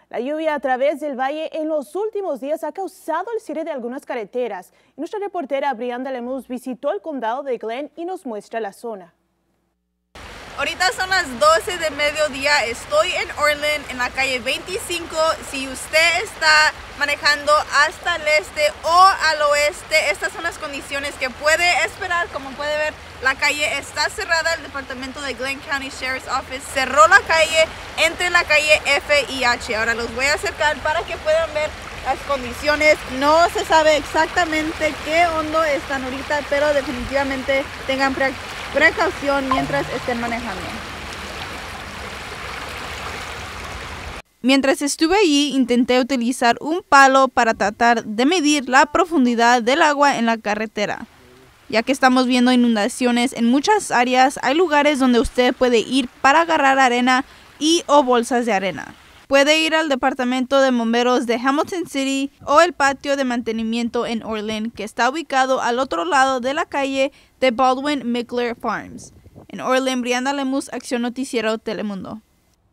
La lluvia a través del valle en los últimos días ha causado el cierre de algunas carreteras. Nuestra reportera Brianda Lemus visitó el condado de Glenn y nos muestra la zona. Ahorita son las 12 de mediodía, estoy en Orland, en la calle 25. Si usted está manejando hasta el este o al oeste, estas son las condiciones que puede esperar. Como puede ver, la calle está cerrada. El departamento de Glenn County Sheriff's Office cerró la calle entre la calle F y H. Ahora los voy a acercar para que puedan ver las condiciones. No se sabe exactamente qué hondo están ahorita, pero definitivamente tengan precaución mientras estén manejando. Mientras estuve allí, intenté utilizar un palo para tratar de medir la profundidad del agua en la carretera. Ya que estamos viendo inundaciones en muchas áreas, hay lugares donde usted puede ir para agarrar arena o bolsas de arena. Puede ir al departamento de bomberos de Hamilton City o el patio de mantenimiento en Orland, que está ubicado al otro lado de la calle de Baldwin Mickler Farms. En Orland, Brianda Lemus, Acción Noticiero Telemundo.